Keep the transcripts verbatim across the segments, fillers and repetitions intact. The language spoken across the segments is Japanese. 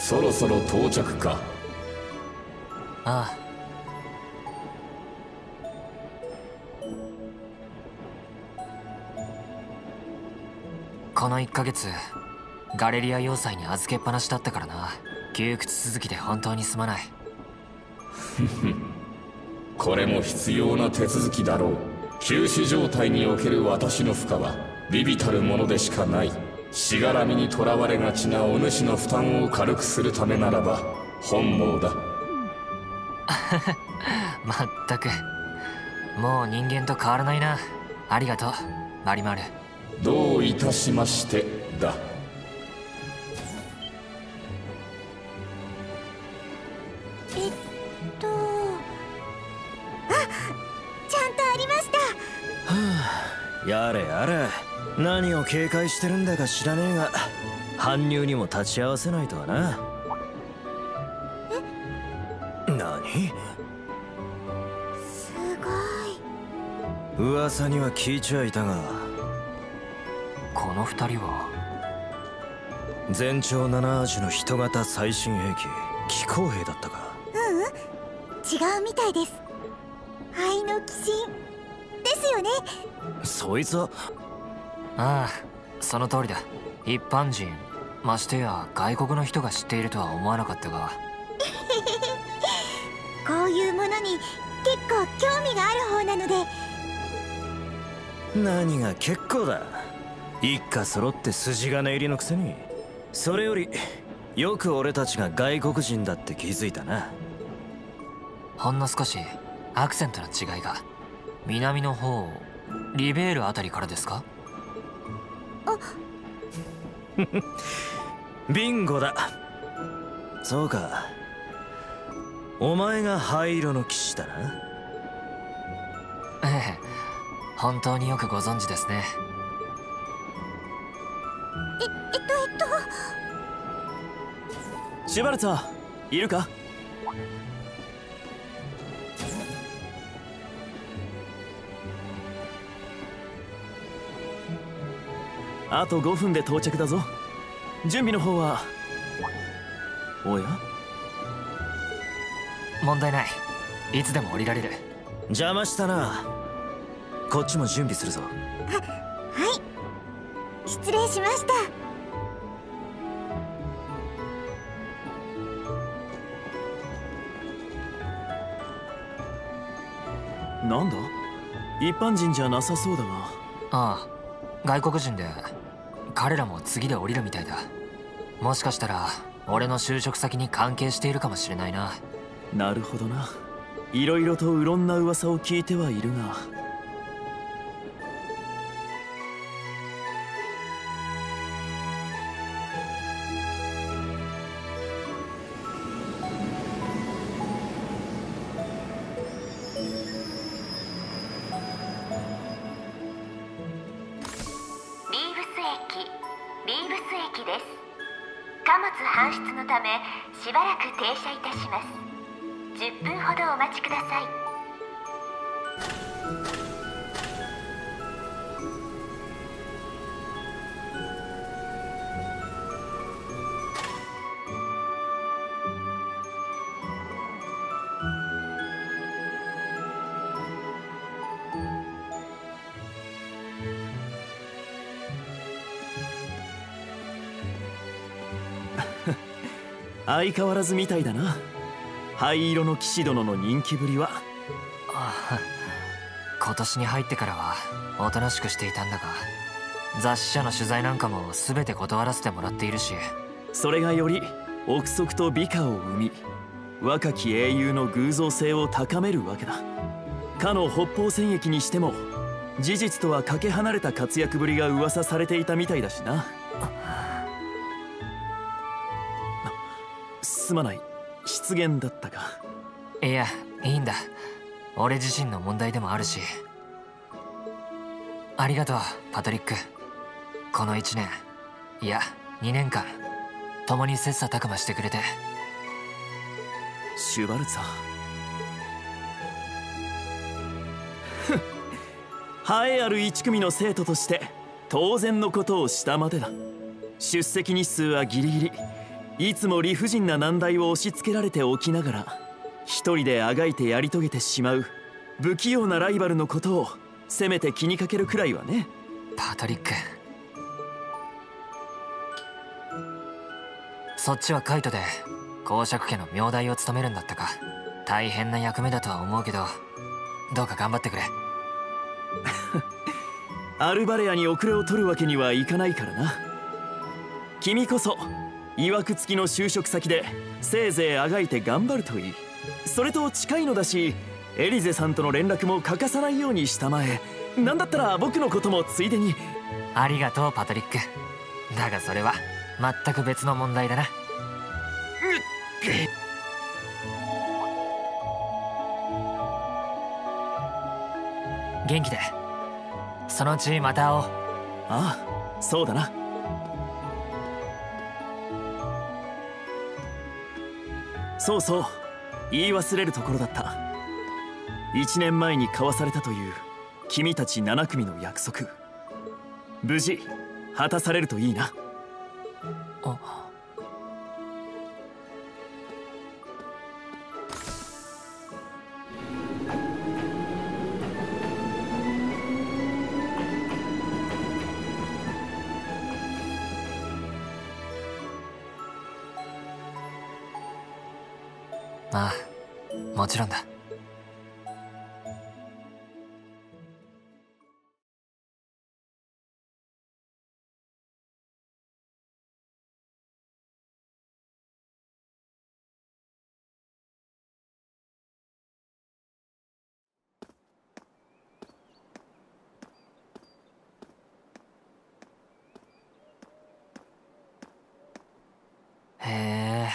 そろそろ到着か。 ああ。このいっかげつガレリア要塞に預けっぱなしだったからな。窮屈続きで本当にすまない。 これも必要な手続きだろう。休止状態における私の負荷は微々たるものでしかない。しがらみにとらわれがちなお主の負担を軽くするためならば本望だ。 まったくもう人間と変わらないな。ありがとうマリマル。 どういたしましてだ。 えっとあ、ちゃんとありました。 はあ、やれやれ。何を警戒してるんだか知らねえが搬入にも立ち会わせないとはな。え？何？ すごい。 噂には聞いちゃいたが、 この二人は全長ななアージュの人型最新兵器機甲兵だったか。 ううん、違うみたいです。灰の鬼神ですよね。 そいつは。 ああ、その通りだ。一般人ましてや外国の人が知っているとは思わなかったが。 こういうものに結構興味がある方なので。 何が結構だ。一家揃って筋金入りのくせに。それよりよく俺たちが外国人だって気づいたな。 ほんの少しアクセントの違いが。南の方リベールあたりからですか？ あビンゴだ。そうか、お前が灰色の騎士だな。 ええ、本当によくご存知ですね。 え、えっとえっとシュバルツァーいるか？あとごふんで到着だぞ。準備の方は。おや？ 問題ない。いつでも降りられる。 邪魔したな。こっちも準備するぞ。 は、はい、失礼しました。 なんだ？一般人じゃなさそうだが。 ああ、外国人で彼らも次で降りるみたいだ。もしかしたら俺の就職先に関係しているかもしれないな。 なるほどな。いろいろとうろんな噂を聞いてはいるが。 搬出のためしばらく停車いたします。じゅっぷんほどお待ちください。 相変わらずみたいだな、灰色の騎士殿の人気ぶりは。 ああ、今年に入ってからはおとなしくしていたんだが、雑誌社の取材なんかも全て断らせてもらっているし。 それがより憶測と美化を生み、若き英雄の偶像性を高めるわけだ。かの北方戦役にしても事実とはかけ離れた活躍ぶりが噂されていたみたいだしな。すまない、失言だったか。 いや、いいんだ。俺自身の問題でもあるし。ありがとうパトリック。このいちねん、いやにねんかん共に切磋琢磨してくれて。 シュバルツァー栄えある一組の生徒として当然のことをしたまでだ。出席日数はギリギリ、 いつも理不尽な難題を押し付けられておきながら一人であがいてやり遂げてしまう不器用なライバルのことをせめて気にかけるくらいはね。 パトリック、そっちはカイトで公爵家の名代を務めるんだったか。大変な役目だとは思うけど、どうか頑張ってくれ。 アルバレアに遅れを取るわけにはいかないからな。君こそいわくつきの就職先でせいぜいあがいて頑張るといい。それと近いのだし、エリゼさんとの連絡も欠かさないようにしたまえ。なんだったら僕のこともついでに。 ありがとうパトリック。だがそれは全く別の問題だな。元気で。そのうちまた会おう。 ああ、そうだな。そうそう、言い忘れるところだった。一年前に交わされたという君たちなな組の約束、無事果たされるといいな。 あ、ああ、もちろんだ。へえ。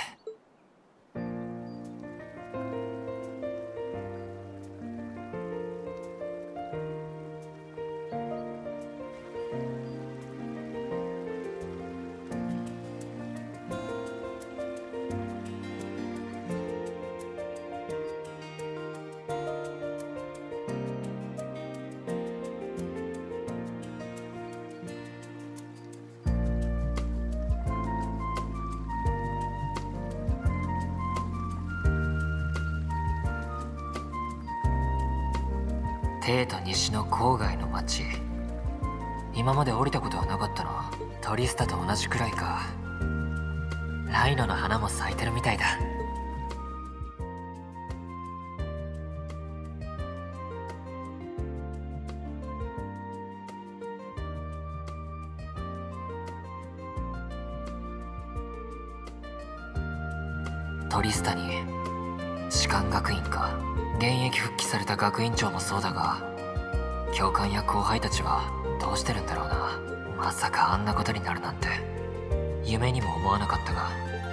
帝都西の郊外の町。今まで降りたことはなかったな。トリスタと同じくらいか。ライノの花も咲いてるみたいだ。トリスタに士官学院か。現役復帰された学院長もそうだが、教官や後輩たちはどうしてるんだろうな。まさかあんなことになるなんて夢にも思わなかったが。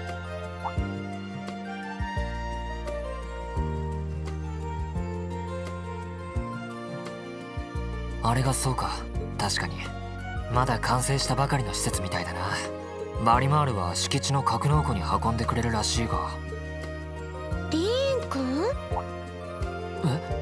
あれがそうか。確かにまだ完成したばかりの施設みたいだな。バリマールは敷地の格納庫に運んでくれるらしいが。 リーン君？ え？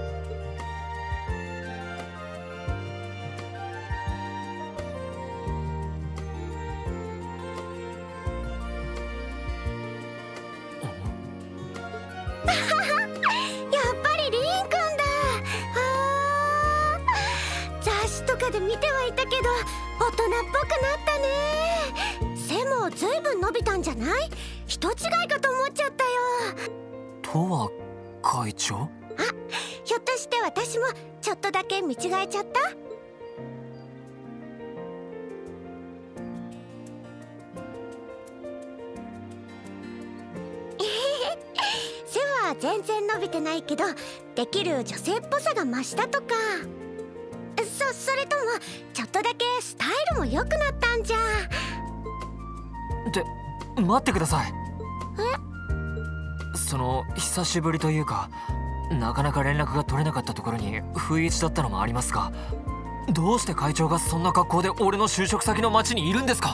やっぱりリーン君だ。あー、雑誌とかで見てはいたけど大人っぽくなったね。背もずいぶん伸びたんじゃない？人違いかと思っちゃったよ。 とは会長？ あ、ひょっとして私もちょっとだけ見違えちゃった？背は全然伸びてないけど、できる女性っぽさが増したとか。そ、それともちょっとだけスタイルも良くなったんじゃ。 って待ってください。え？その久しぶりというか、なかなか連絡が取れなかったところに不意打ちだったのもありますが、どうして会長がそんな格好で俺の就職先の町にいるんですか？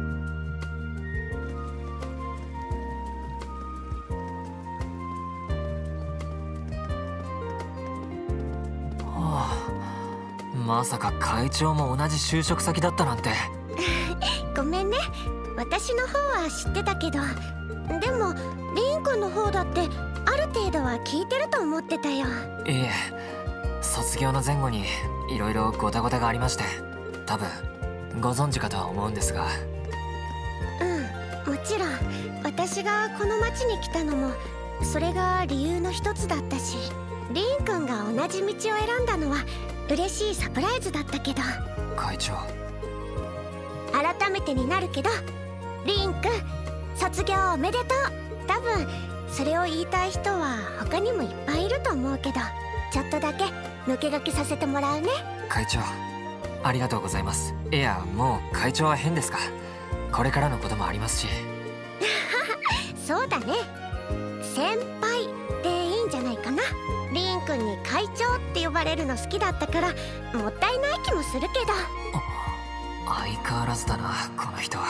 はあ、まさか会長も同じ就職先だったなんて。 ごめんね、私の方は知ってたけど、 でもリン君の方だってある程度は聞いてると思ってたよ。 いえ、卒業の前後にいろいろごたごたがありまして、多分ご存知かとは思うんですが。 うん、もちろん私がこの町に来たのもそれが理由の一つだったし、リン君が同じ道を選んだのは嬉しいサプライズだったけど。 会長、 改めてになるけど、リン君卒業おめでとう。多分それを言いたい人は他にもいっぱいいると思うけど、ちょっとだけ抜け書きさせてもらうね。 会長、ありがとうございます。いや、もう会長は変ですか。これからのこともありますし。 そうだね、先輩でいいんじゃないかな。リン君に会長って呼ばれるの好きだったからもったいない気もするけど。 相変わらずだな、この人は。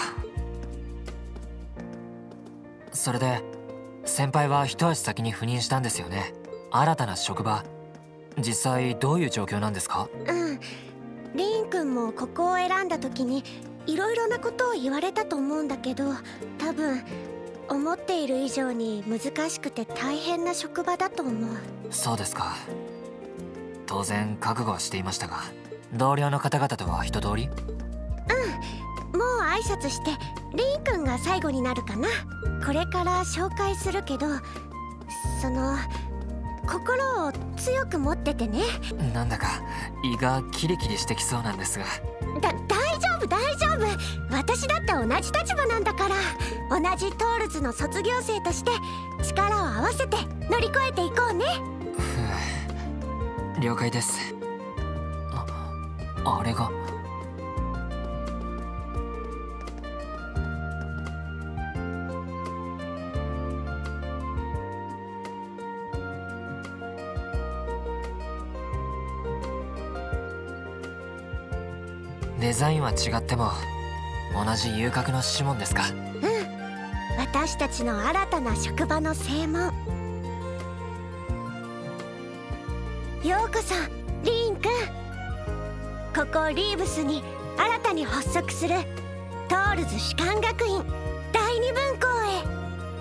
それで先輩は一足先に赴任したんですよね。新たな職場、実際どういう状況なんですか？ うん、リン君もここを選んだ時にいろいろなことを言われたと思うんだけど、多分思っている以上に難しくて大変な職場だと思う。 そうですか。当然覚悟はしていましたが、同僚の方々とは一通り？ うん、もう挨拶してリン君が最後になるかな。これから紹介するけど、その心を強く持っててね。 なんだか胃がキリキリしてきそうなんですが。 だ、大丈夫大丈夫、私だって同じ立場なんだから。同じトールズの卒業生として力を合わせて乗り越えていこうね。 ふう、了解です。あ、あれがデザインは違っても同じ遊郭のシモンですか？ うん、私たちの新たな職場の正門。ようこそリン君。ここリーブスに新たに発足するトールズ士官学院第二分校へ。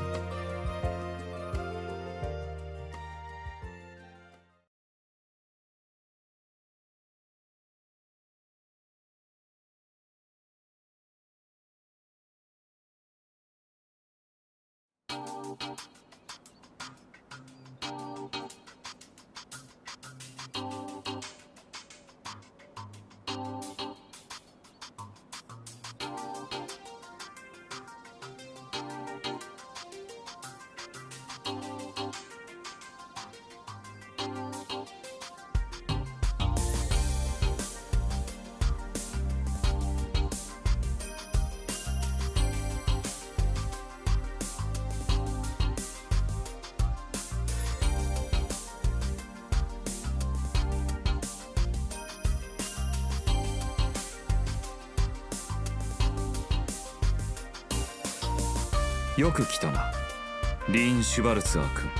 よく来たな、リーン・シュバルツァー君。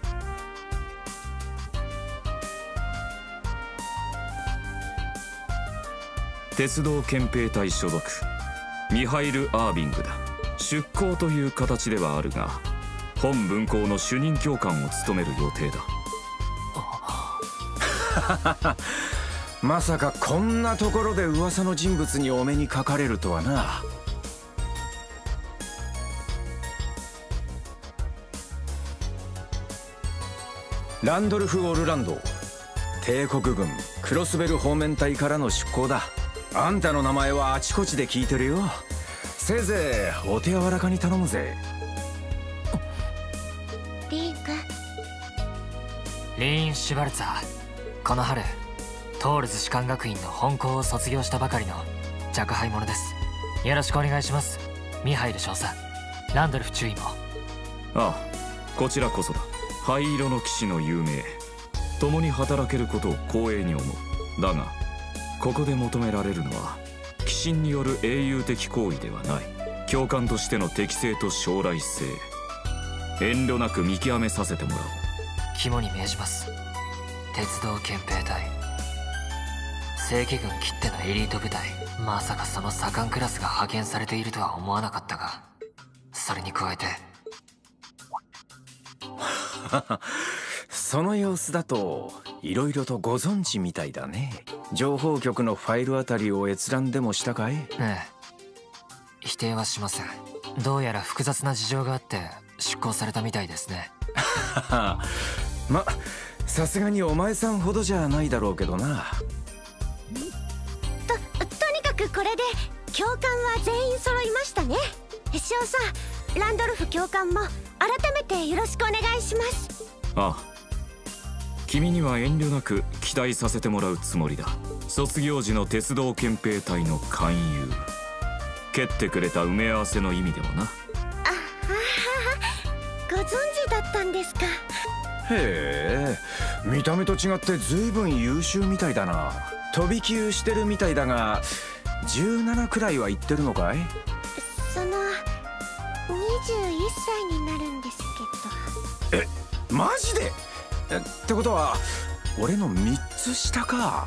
鉄道憲兵隊所属ミハイル・アービングだ。出向という形ではあるが、本分校の主任教官を務める予定だ。 まさかこんなところで噂の人物にお目にかかれるとはな。ランドルフ・オルランド、帝国軍クロスベル方面隊からの出向だ。あんたの名前はあちこちで聞いてるよ。せいぜいお手柔らかに頼むぜ。 リン君。 リーン・シュバルツァー、この春トールズ士官学院の本校を卒業したばかりの若輩者です。よろしくお願いします、ミハイル少佐。ランドルフ中尉も。 ああ、こちらこそだ。灰色の騎士の有名、共に働けることを光栄に思う。だがここで求められるのは騎士による英雄的行為ではない。教官としての適性と将来性、遠慮なく見極めさせてもらおう。 肝に銘じます。鉄道憲兵隊、正規軍きってのエリート部隊。まさかその左官クラスが派遣されているとは思わなかったが、それに加えてその様子だといろいろとご存知みたいだね。情報局のファイルあたりを閲覧でもしたかい？ ええ、否定はしません。どうやら複雑な事情があって出向されたみたいですね。 ま、さすがにお前さんほどじゃないだろうけどな。 ととにかくこれで教官は全員揃いましたね。少佐ランドルフ教官も改めてよろしくお願いします。 ああ、君には遠慮なく期待させてもらうつもりだ。卒業時の鉄道憲兵隊の勧誘、蹴ってくれた埋め合わせの意味でもな。 ああ、ご存知だったんですか。 へえ、見た目と違って随分優秀みたいだな。飛び級してるみたいだがじゅうななくらいは言ってるのかい？ そのにじゅういっさいになるんですけど。 え、マジで？えってことは俺のみっつ下か。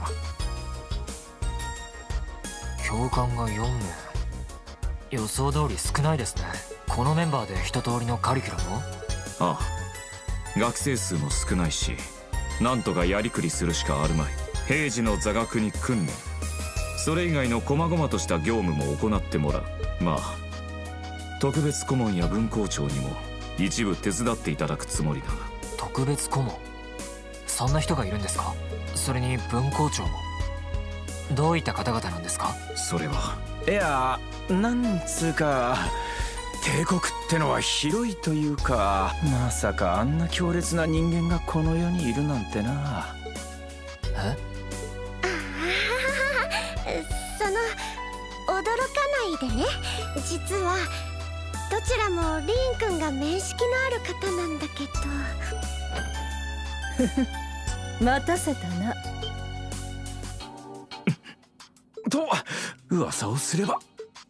教官がよんめい、予想通り少ないですね。このメンバーで一通りのカリキュラムを？ ああ、学生数も少ないし、なんとかやりくりするしかあるまい。平時の座学に訓練、それ以外の細々とした業務も行ってもらう。まあ特別顧問や分校長にも一部手伝っていただくつもりだが。 特別顧問、そんな人がいるんですか？それに分校長も。どういった方々なんですか？ それは、 いや、なんつうか帝国ってのは広いというか、まさかあんな強烈な人間がこの世にいるなんてな。 え？ ああ、その驚かないでね。実はどちらもリーン君が面識のある方なんだけど。待たせたな。 と噂をすれば。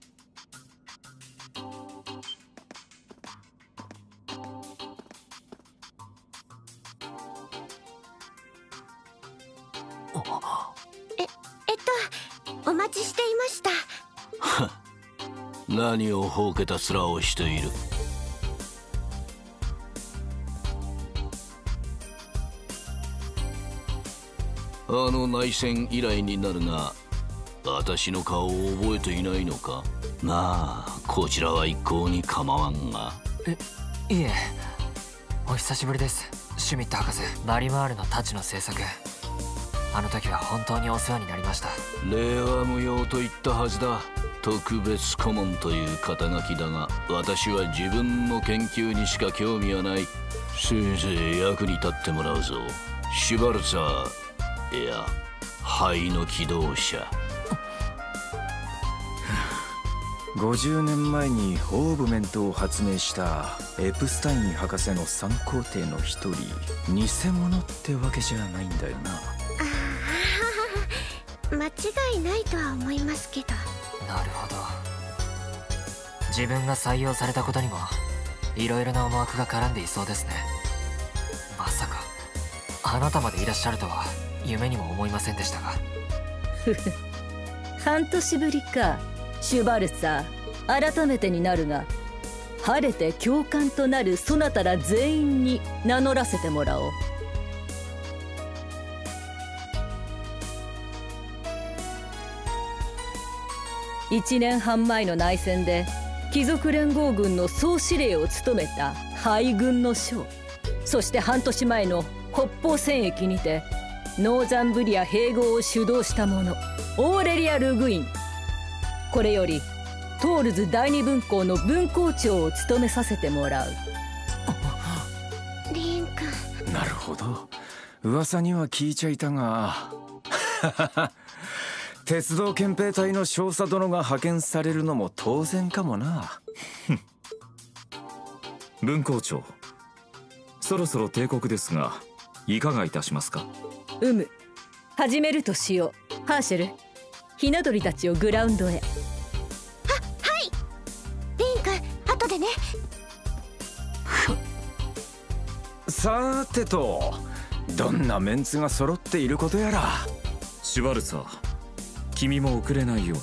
え、えっとお待ちしていました。 何をほうけた面をしている。あの内戦以来になるが、私の顔を覚えていないのか？まあこちらは一向に構わんが。 え、いえ、お久しぶりです、シュミット博士。バリマールの太刀の制作、あの時は本当にお世話になりました。 礼は無用と言ったはずだ。特別顧問という肩書きだが、私は自分の研究にしか興味はない。せいぜい役に立ってもらうぞ。シュバルツァー、いや灰の機動車。 ごじゅうねんまえにオーブメントを発明したエプスタイン博士の三皇帝の一人、偽物ってわけじゃないんだよな。 ああ、間違いないとは思いますけど。 なるほど、自分が採用されたことにもいろいろな思惑が絡んでいそうですね。まさかあなたまでいらっしゃるとは夢にも思いませんでしたが。 ふふ、半年ぶりか。シュバルツァー、改めてになるが、晴れて教官となるそなたら全員に名乗らせてもらおう。一年半前の内戦で貴族連合軍の総司令を務めた敗軍の将、そして半年前の北方戦役にてノーザンブリア併合を主導した者、オーレリア・ルグイン。これよりトールズ第二分校の分校長を務めさせてもらう。 リーン君。 なるほど、噂には聞いちゃいたが鉄道憲兵隊の少佐殿が派遣されるのも当然かもな。 分校長、そろそろ帝国ですがいかがいたしますか？ うむ、始めるとしよう。ハーシェル、ひな鳥たちをグラウンドへ。 は、はい。リーン君、後でね。 さーてと、どんなメンツが揃っていることやら。 シュバルツァー、君も遅れないよう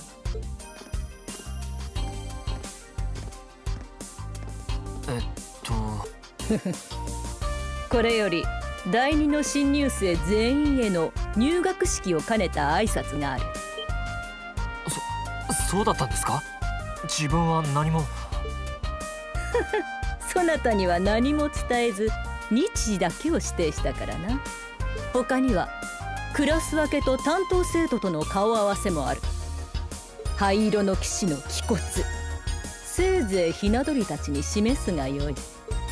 に。 えっとこれより第二の新入生全員への入学式を兼ねた挨拶がある。 そそうだったんですか？自分は何も。 そなたには何も伝えず日時だけを指定したからな。他にはクラス分けと担当生徒との顔合わせもある。灰色の騎士の気骨、せいぜいひな鳥たちに示すがよい。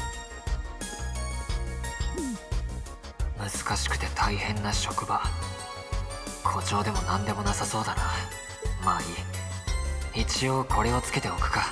難しくて大変な職場。誇張でも何でもなさそうだな。まあいい。一応これをつけておくか。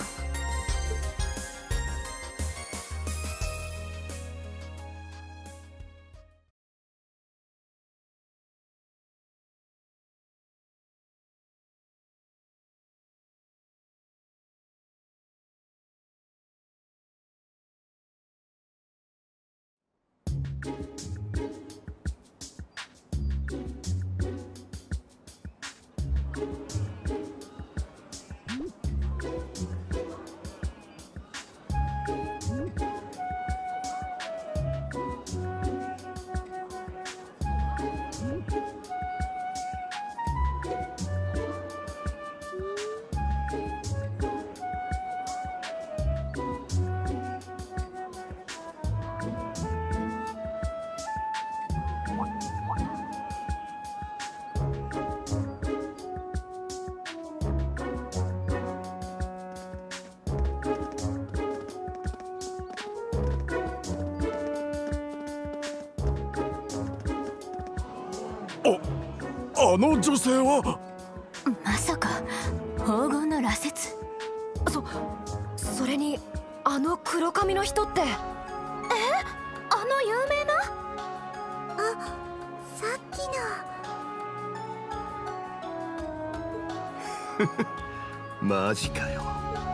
あの女性はまさか黄金の羅刹？ そそれにあの黒髪の人って。え、 あの有名な？あ、さっきの。マジかよ。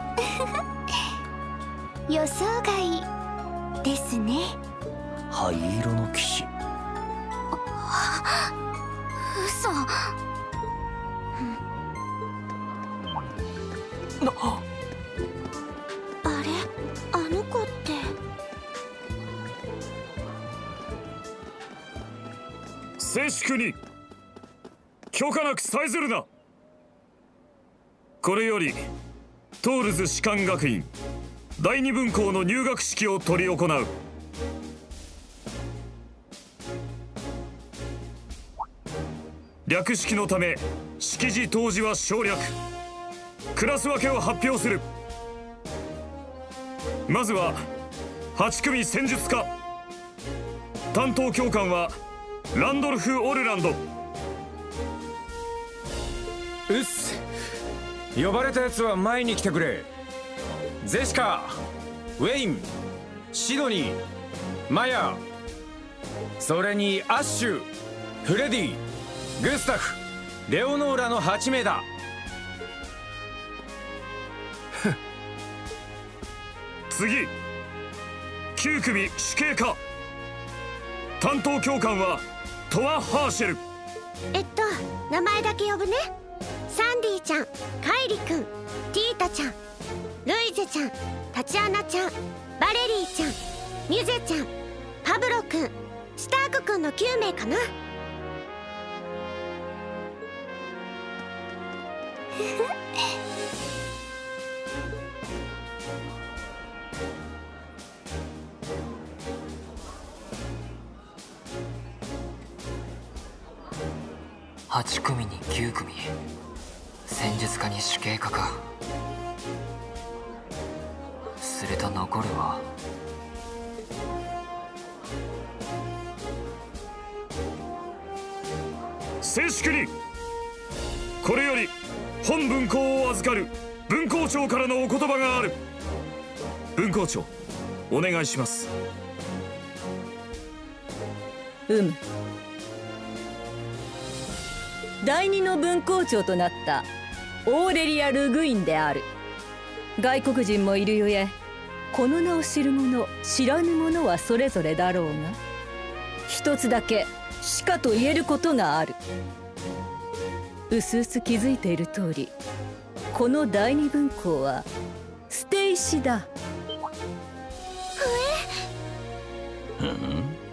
予想外ですね。 灰色の騎士。 嘘。な、あれ、あの子って。 静粛に。許可なくさえずるな。これよりトールズ士官学院第二分校の入学式を執り行う。略式のため式辞当時は省略。クラス分けを発表する。まずははち組戦術家。担当教官はランドルフ・オルランド。 うっす、呼ばれたやつは前に来てくれ。ゼシカ、ウェイン、シドニー、マヤ、それにアッシュ、フレディ、グスタフ、レオノーラのはち名だ。 次、きゅう組主計科。担当教官はトア・ハーシェル。 えっと名前だけ呼ぶね。サンディちゃん、カイリくん、ティータちゃん、ルイゼちゃん、タチアナちゃん、バレリーちゃん、ミュゼちゃん、パブロくん、スタークくんのきゅう名かな。 はち組にきゅう組、戦術家に主計科か。すると残るは静粛に。これより本分校を預かる分校長からのお言葉がある。分校長、お願いします。 うむ。第二の分校長となったオーレリア・ルグインである。外国人もいるゆえ、この名を知る者知らぬ者はそれぞれだろうが、一つだけしかと言えることがある。うすうす気づいている通り、この第二分校は捨て石だ。 うん、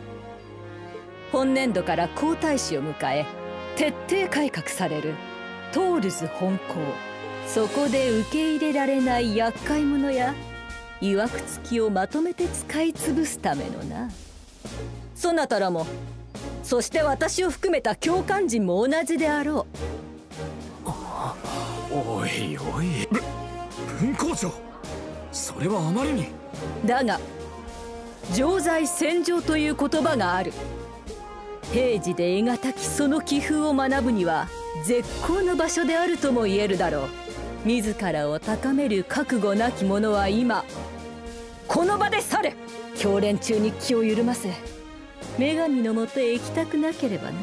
本年度から皇太子を迎え徹底改革されるトールズ本校。そこで受け入れられない厄介者やいわくつきをまとめて使い潰すためのな。そなたらも、そして私を含めた教官陣も同じであろう。 おいおい、文校長、それはあまりに。 だが常在戦場という言葉がある。平時で得難きその気風を学ぶには絶好の場所であるとも言えるだろう。自らを高める覚悟なき者は今この場で去れ。教練中に気を緩ませ女神のもとへ行きたくなければな。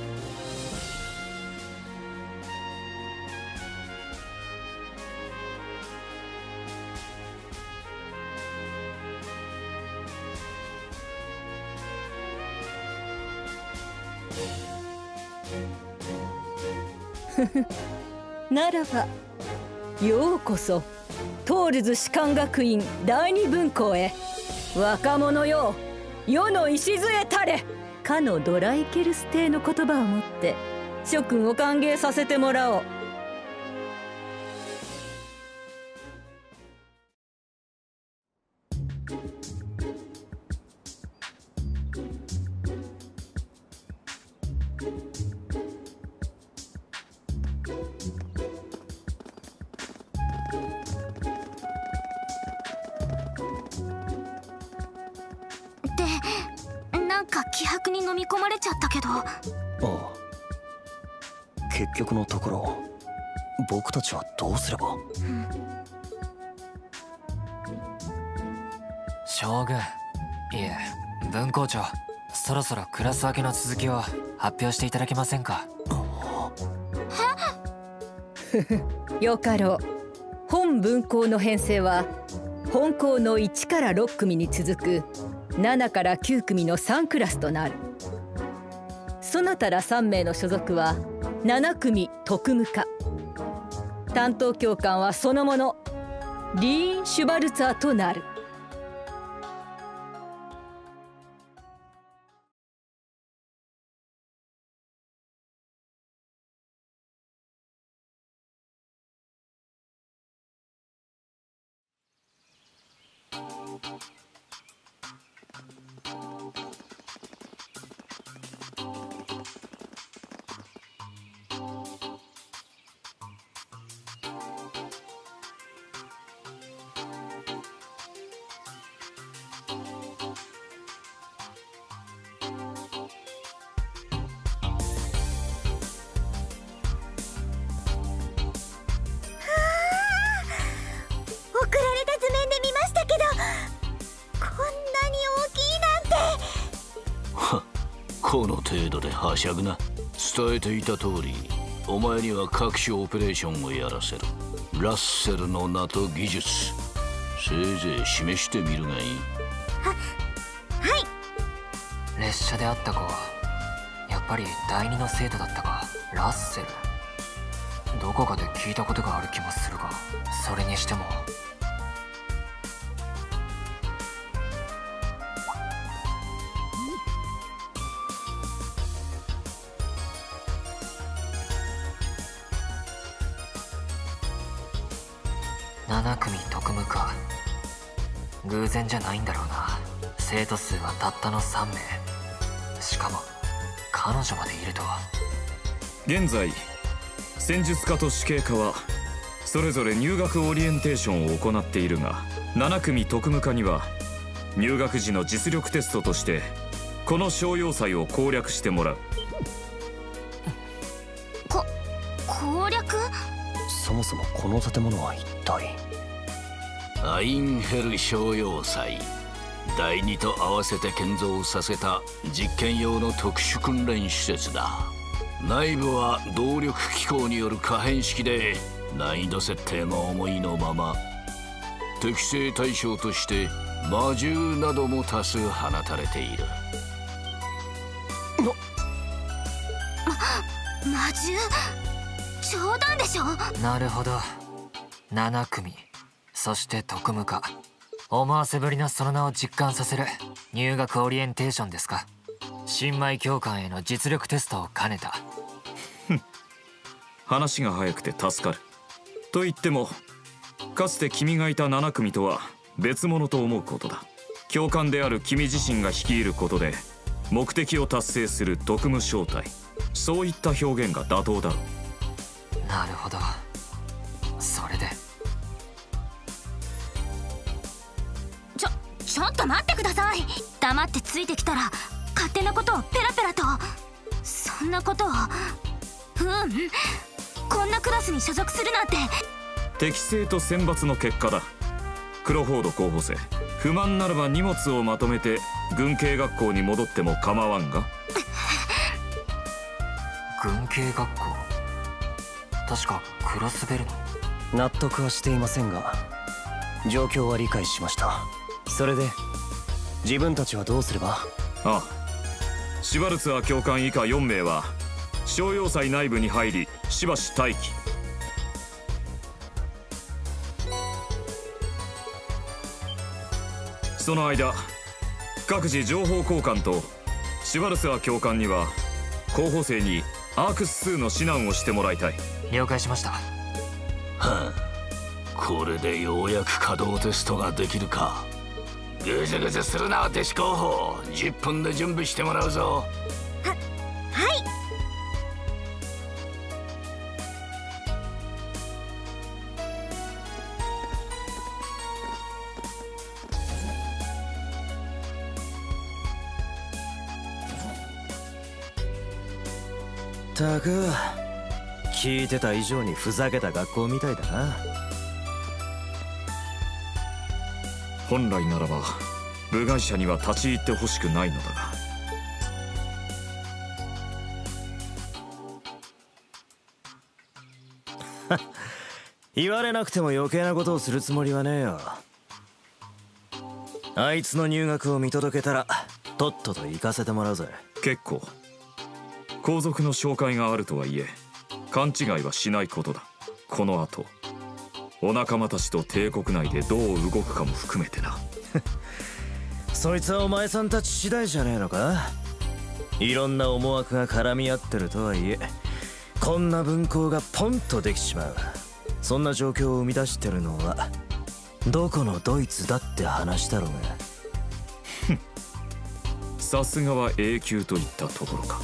ならばようこそトールズ士官学院第二分校へ。若者よ、世の礎たれ。かのドライケルス帝の言葉をもって諸君を歓迎させてもらおう。 なんか気迫に飲み込まれちゃったけど。ああ、結局のところ僕たちはどうすれば。うん、 将軍、いえ文校長、そろそろクラス分けの続きを発表していただけませんか。 よかろう。本分校の編成は本校のいちからろく組に続くななからきゅう組のさんクラスとなる。そなたらさん名の所属はなな組特務課。担当教官はそのものリーン・シュバルツァーとなる。 この程度ではしゃぐな。伝えていた通り、お前には各種オペレーションをやらせる。ラッセルの名と技術、せいぜい示してみるがいい。 は、はい。 列車で会った子はやっぱり第二の生徒だったか。ラッセル、どこかで聞いたことがある気もするが、それにしてもなな組特務か。偶然じゃないんだろうな。生徒数はたったのさん名、しかも彼女までいるとは。 現在戦術家と死刑家はそれぞれ入学オリエンテーションを行っているが、なな組特務課には入学時の実力テストとしてこの商用祭を攻略してもらう。 こ攻略？ そもそもこの建物は一体。 アインヘル商用祭、第二と合わせて建造させた実験用の特殊訓練施設だ。内部は動力機構による可変式で、難易度設定も思いのまま。適正対象として魔獣なども多数放たれている。 ま、魔獣？冗談でしょ。 なるほど、なな組、そして特務課。思わせぶりなその名を実感させる入学オリエンテーションですか。 新米教官への実力テストを兼ねた。 話が早くて助かる。と言ってもかつて君がいたなな組とは別物と思うことだ。教官である君自身が率いることで目的を達成する特務小隊、そういった表現が妥当だろう。 なるほど。それでちょちょっと待ってください。黙ってついてきたら勝手なことをペラペラと。そんなことを。うんこんなクラスに所属するなんて。 適正と選抜の結果だ。クロフォード候補生、不満ならば荷物をまとめて軍警学校に戻っても構わんが。 軍警学校、確かクロスベルの。 納得はしていませんが状況は理解しました。それで自分たちはどうすれば。 ああ、シュバルツァー教官以下よん名は商用祭内部に入りしばし待機。その間各自情報交換とシュバルツァー教官には候補生にアークス数の指南をしてもらいたい。 了解しました。 はあ、これでようやく稼働テストができるか。ぐずぐずするな弟子候補、じゅっぷんで準備してもらうぞ。 ははい。 たく聞いてた以上にふざけた学校みたいだな。 本来ならば部外者には立ち入ってほしくないのだが言われなくても余計なことをするつもりはねえよ。あいつの入学を見届けたらとっとと行かせてもらうぜ。 結構皇族の紹介があるとはいえ勘違いはしないことだ。この後お仲間たちと帝国内でどう動くかも含めてな。 そいつはお前さんたち次第じゃねえのか。いろんな思惑が絡み合ってるとはいえこんな分校がポンとできちまう。そんな状況を生み出してるのはどこのドイツだって話だろうが。 さすがは永久といったところか。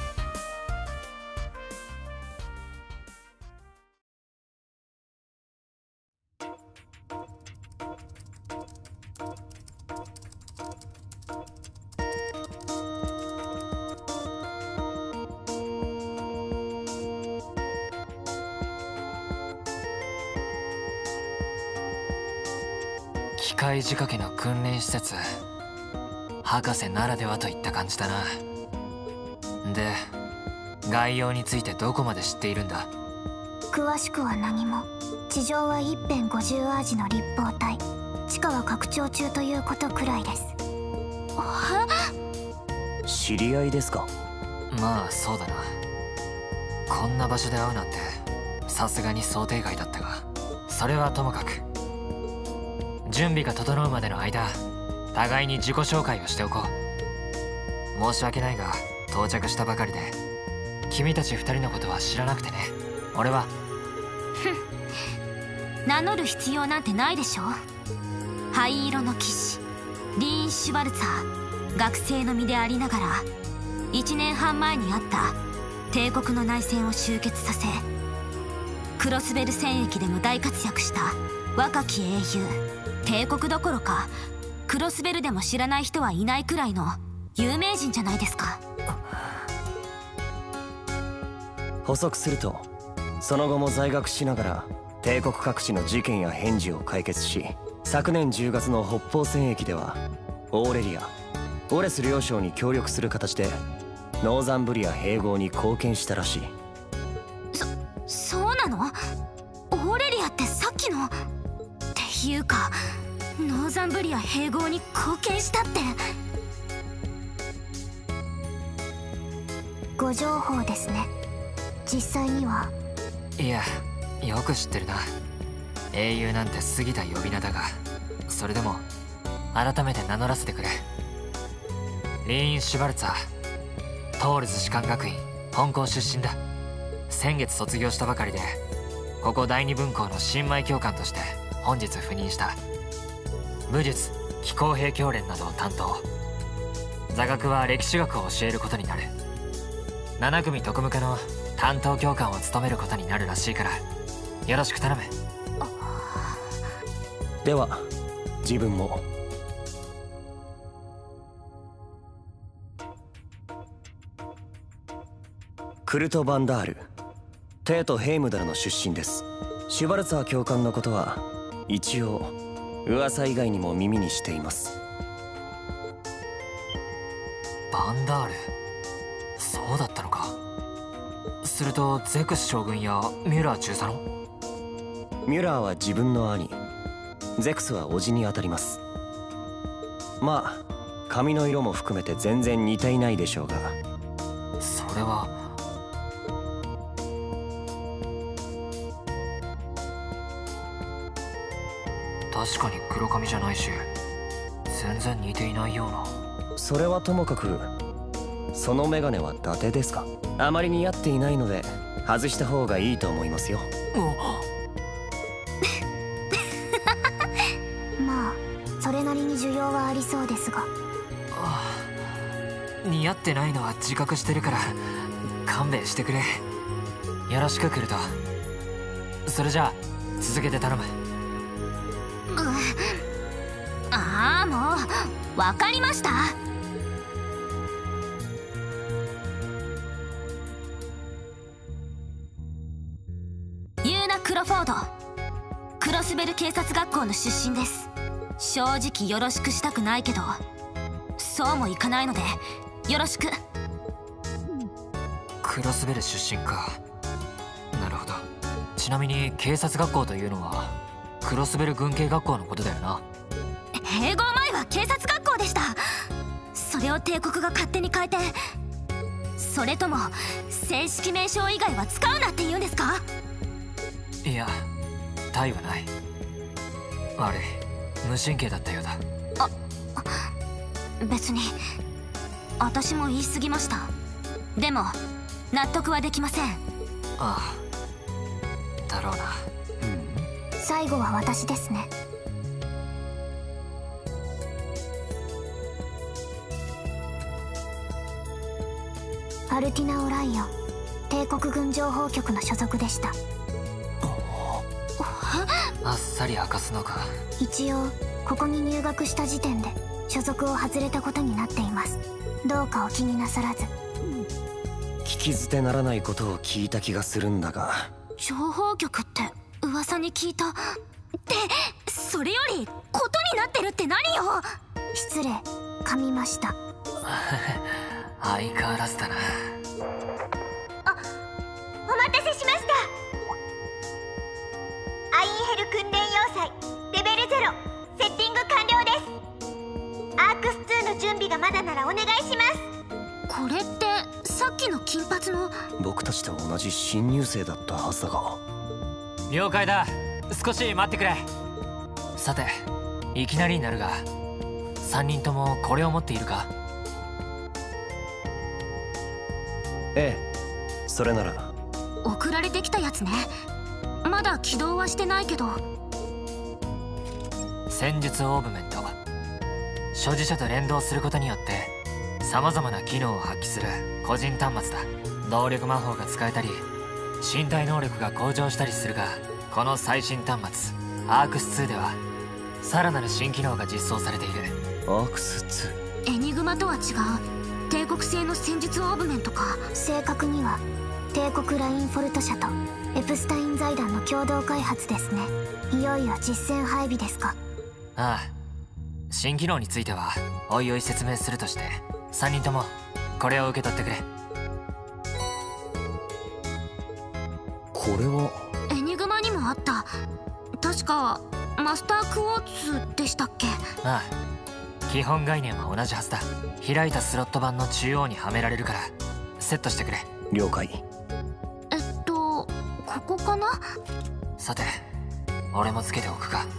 機械仕掛けの訓練施設、博士ならではといった感じだな。で概要についてどこまで知っているんだ。 詳しくは何も。地上は一辺ごじゅうアージの立方体、地下は拡張中ということくらいです。 知り合いですか。 まあそうだな。こんな場所で会うなんてさすがに想定外だったが、それはともかく準備が整うまでの間互いに自己紹介をしておこう。申し訳ないが到着したばかりで君たち二人のことは知らなくてね。俺は名乗る必要なんてないでしょ。灰色の騎士リーン・シュバルツァー、学生の身でありながらいちねんはん前にあった帝国の内戦を終結させクロスベル戦役でも大活躍した若き英雄。帝国どころかクロスベルでも知らない人はいないくらいの有名人じゃないですか。 補足するとその後も在学しながら帝国各地の事件や変事を解決し、昨年じゅうがつの北方戦役ではオーレリア、オレス両将に協力する形でノーザンブリア併合に貢献したらしい。 そそうなの。オーレリアってさっきのっていうかノーザンブリア併合に貢献したって。ご情報ですね。実際には。 いやよく知ってるな。英雄なんて過ぎた呼び名だが、それでも改めて名乗らせてくれ。リーン・シュバルツァートールズ士官学院本校出身だ。先月卒業したばかりで、ここ第二分校の新米教官として本日赴任した。武術、気候兵教練などを担当。座学は歴史学を教えることになる。なな組特務課の担当教官を務めることになるらしいから、よろしく頼む。 では自分も。クルト・バンダール、テート・ヘイムダルの出身です。シュバルツァー教官のことは一応噂以外にも耳にしています。 バンダール、そうだったのか。するとゼクス将軍やミュラー中佐の？ ミュラーは自分の兄、ゼクスは叔父にあたります。まあ髪の色も含めて全然似ていないでしょうが。 それは確かに黒髪じゃないし、全然似ていないような。 それはともかく、そのメガネは伊達ですか？あまり似合っていないので外した方がいいと思いますよ。 まあそれなりに需要はありそうですが。 ああ、似合ってないのは自覚してるから勘弁してくれ。よろしくクルト。それじゃあ続けて頼む。 ああ、もうわかりました。ユーナ・クロフォード、クロスベル警察学校の出身です。正直よろしくしたくないけどそうもいかないのでよろしく。 クロスベル出身か。なるほど。ちなみに警察学校というのはクロスベル軍警学校のことだよな。 併合前は警察学校でした。それを帝国が勝手に変えて。それとも正式名称以外は使うなって言うんですか？ いや、他はない。悪い、無神経だったようだ。 あ、別に私も言い過ぎました。でも納得はできません。 ああ、だろうな。 うん、最後は私ですね。アルティナ・オライオン、帝国軍情報局の所属でした。 あっさり明かすのか。 一応ここに入学した時点で所属を外れたことになっています。どうかお気になさらず。 聞き捨てならないことを聞いた気がするんだが。 情報局って噂に聞いた。ってそれよりことになってるって何よ。失礼、噛みました。 相変わらずだな。 あ、お待たせしました。アインヘル訓練要塞レベルゼロ、セッティング完了です。アークスツーの準備がまだならお願いします。 これってさっきの金髪の。 僕たちと同じ新入生だったはずだが。 了解だ。少し待ってくれ。さて、いきなりになるがさんにんともこれを持っているか？ ええ、それなら。 送られてきたやつね。まだ起動はしてないけど。 戦術オーブメント、所持者と連動することによってさまざまな機能を発揮する個人端末だ。動力魔法が使えたり身体能力が向上したりするが、この最新端末アークスツーではさらなる新機能が実装されている。 アークスツー、エニグマとは違う帝国製の戦術オーブメントか。正確には帝国ラインフォルト社とエプスタイン財団の共同開発ですね。いよいよ実戦配備ですか？ ああ、新機能についてはおいおい説明するとして、さんにんともこれを受け取ってくれ。 これはエニグマにもあった。確かマスタークォーツでしたっけ？ ああ、基本概念は同じはずだ。開いたスロット板の中央にはめられるからセットしてくれ。 了解。 えっとここかな。 さて、俺もつけておくか。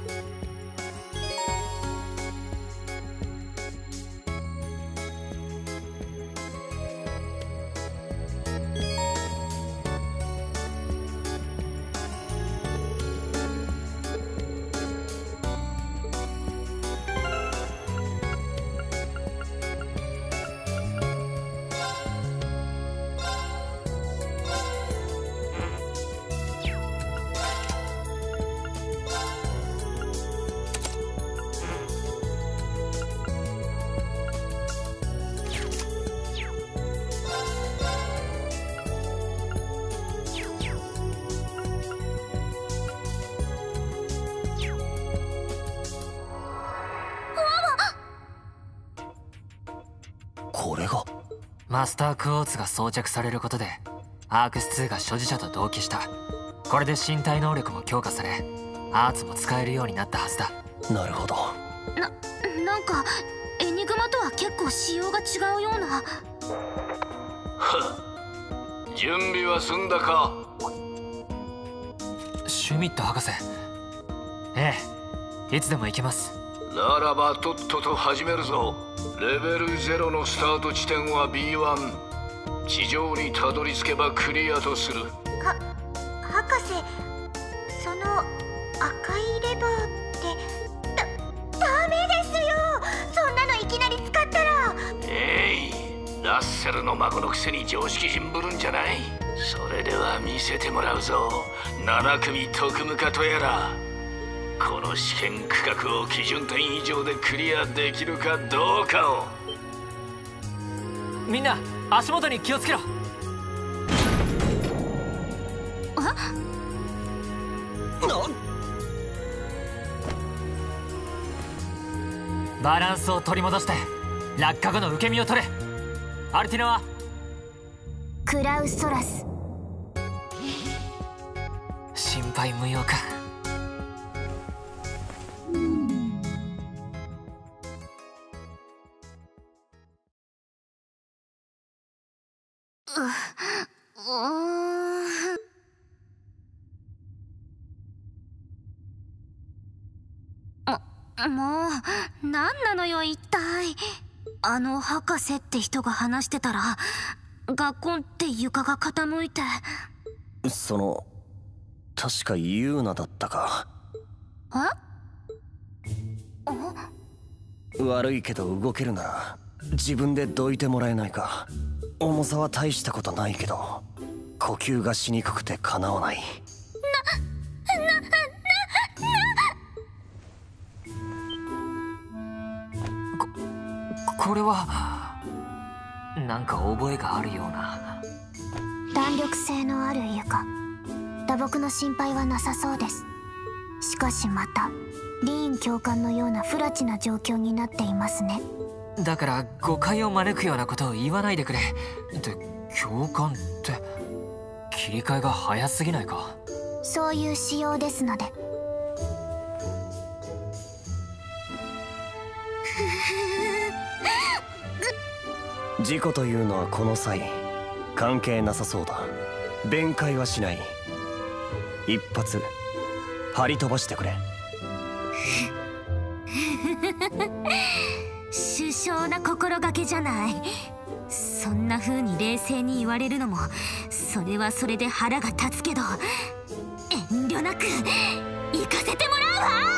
マスタークォーツが装着されることでアークスツーが所持者と同期した。これで身体能力も強化されアーツも使えるようになったはずだ。 なるほど。 な、なんかエニグマとは結構仕様が違うような。 はっ、準備は済んだか？ シュミット博士。ええ、いつでも行けます。 ならばとっとと始めるぞ。レベルゼロのスタート地点は ビーワン。 地上にたどり着けばクリアとする。 は博士、その赤いレバーってだダメですよ。そんなのいきなり使ったら。 えい、ラッセルの孫のくせに常識人ぶるんじゃない。それでは見せてもらうぞ。なな組特務課とやら、この試験区画を基準点以上でクリアできるかどうかを。 みんな足元に気をつけろ。 あバランスを取り戻して落下後の受け身を取れ。アルティナはクラウストラス。 心配無用か。 もう何なのよ一体。あの博士って人が話してたらガコンって床が傾いて。 その確かユーナだったか。 え？ 悪いけど動けるなら自分でどいてもらえないか。重さは大したことないけど呼吸がしにくくてかなわない。 これはなんか覚えがあるような。 弾力性のある床。打撲の心配はなさそうです。しかしまたリーン教官のような不埒な状況になっていますね。 だから誤解を招くようなことを言わないでくれ。で、教官って切り替えが早すぎないか。 そういう仕様ですので。 事故というのはこの際関係なさそうだ。弁解はしない。一発張り飛ばしてくれ。 首相な心がけじゃない。そんな風に冷静に言われるのもそれはそれで腹が立つけど、遠慮なく行かせてもらうわ。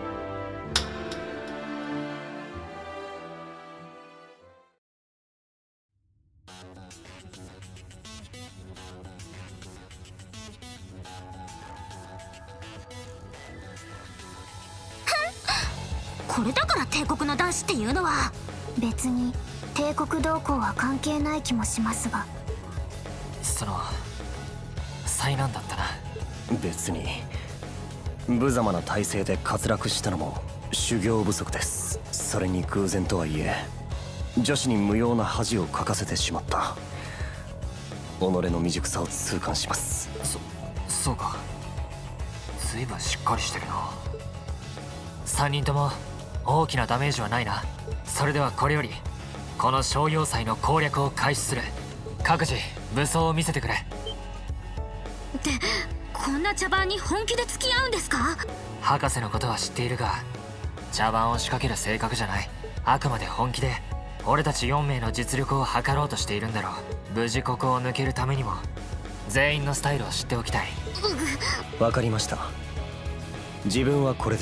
これだから帝国の男子っていうのは。別に帝国同行は関係ない気もしますが。 その災難だったな。 別に無様な体勢で滑落したのも修行不足です。それに偶然とはいえ女子に無用な恥をかかせてしまった。己の未熟さを痛感します。 そそうか。随分しっかりしてるな。さんにんとも大きなダメージはないな。それではこれよりこの商用祭の攻略を開始する。各自武装を見せてくれ。 で、こんな茶番に本気で付き合うんですか？ 博士のことは知っているが茶番を仕掛ける性格じゃない。あくまで本気で俺たちよん名の実力を測ろうとしているんだろう。無事ここを抜けるためにも全員のスタイルを知っておきたい。 わかりました。自分はこれです。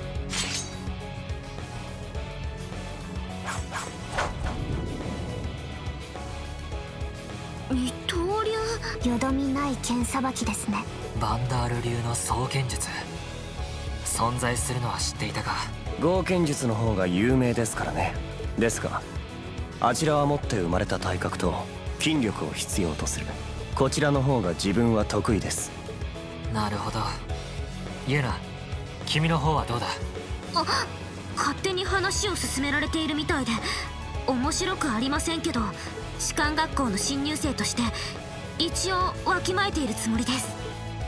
二刀流。よどみない剣さばきですね。 バンダール流の双剣術存在するのは知っていたが。 剛剣術の方が有名ですからね。ですがあちらは持って生まれた体格と筋力を必要とする。こちらの方が自分は得意です。 なるほど。ユーナ、君の方はどうだ？ あ、勝手に話を進められているみたいで面白くありませんけど、 士官学校の新入生として一応わきまえているつもりです。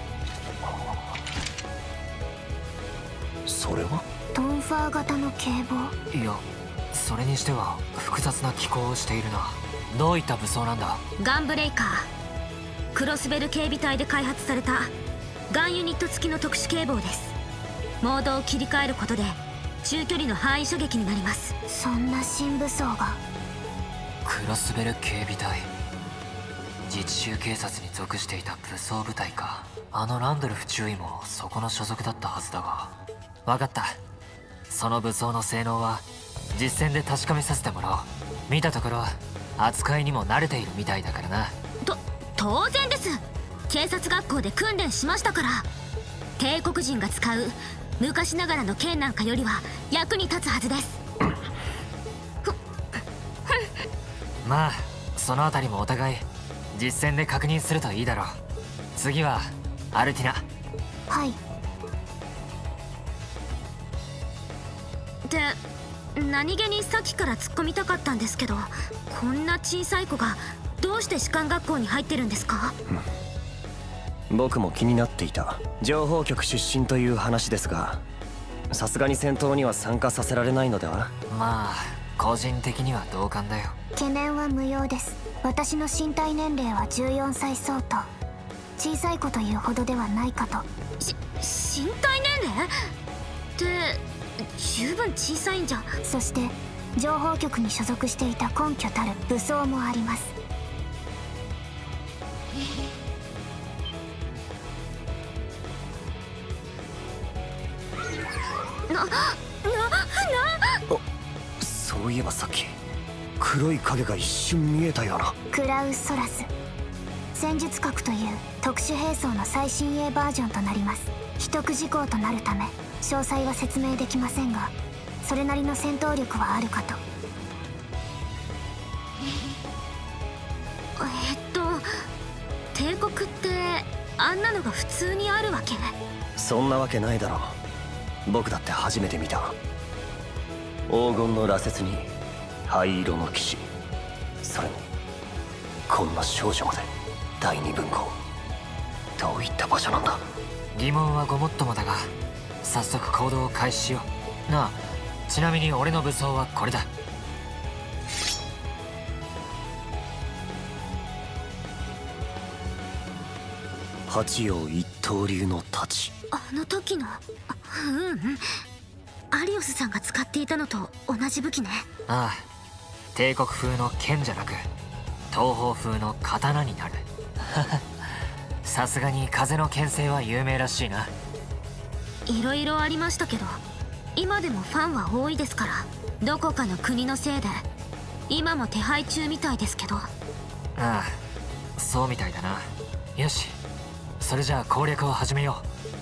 それはトンファー型の警棒。 いや、それにしては複雑な機構をしているな。どういった武装なんだ？ ガンブレイカー、クロスベル警備隊で開発されたガンユニット付きの特殊警棒です。モードを切り替えることで中距離の範囲射撃になります。そんな新武装が。 クロスベル警備隊、自治州警察に属していた武装部隊か。あのランドルフ中尉もそこの所属だったはずだが。分かった。その武装の性能は実戦で確かめさせてもらおう。見たところ扱いにも慣れているみたいだからな。 と当然です。警察学校で訓練しましたから。帝国人が使う昔ながらの剣なんかよりは役に立つはずです。 まあそのあたりもお互い実戦で確認するといいだろう。次はアルティナ。 はい。で、何気にさっきから突っ込みたかったんですけど、こんな小さい子がどうして士官学校に入ってるんですか？ 僕も気になっていた。情報局出身という話ですが、さすがに戦闘には参加させられないのでは？ まあ個人的には同感だよ。 懸念は無用です。私の身体年齢はじゅうよんさい相当。小さい子というほどではないかと。し身体年齢って十分小さいんじゃ。そして情報局に所属していた根拠たる武装もあります。な、な、な、 そういえばさっき黒い影が一瞬見えたような。 クラウスソラス、戦術核という特殊兵装の最新鋭バージョンとなります。秘匿事項となるため詳細は説明できませんが、それなりの戦闘力はあるかと。えっと帝国ってあんなのが普通にあるわけ？ そんなわけないだろう。僕だって初めて見た。黄金の羅刹に灰色の騎士、それにこんな少女まで。第二分校、どういった場所なんだ？ 疑問はごもっともだが早速行動を開始しよう。なあ、ちなみに俺の武装はこれだ。 八葉一刀流の太刀。 あの時の。うんうん、アリオスさんが使っていたのと同じ武器ね。 ああ、帝国風の剣じゃなく東方風の刀になる。さすがに風の剣聖は有名らしいな。 いろいろありましたけど今でもファンは多いですから。どこかの国のせいで今も手配中みたいですけど。 ああ、そうみたいだな。よし、それじゃあ攻略を始めよ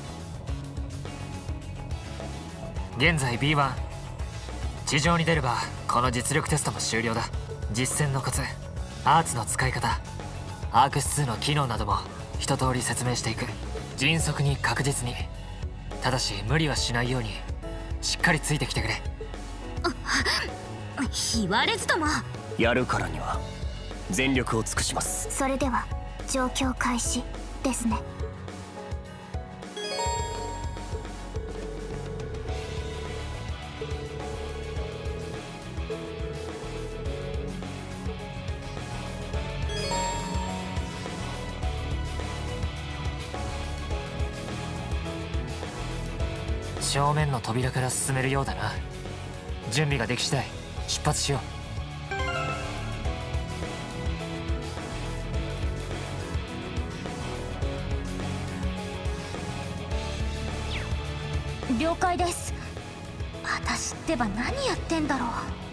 う。現在 ビーワン、 地上に出ればこの実力テストも終了だ。実戦のコツ、アーツの使い方、アーク指数の機能なども一通り説明していく。迅速に確実に。ただし無理はしないようにしっかりついてきてくれ。 言われずとも。 やるからには全力を尽くします。 それでは状況開始ですね。 正面の扉から進めるようだな。準備ができ次第出発しよう。了解です。私ってば何やってんだろう。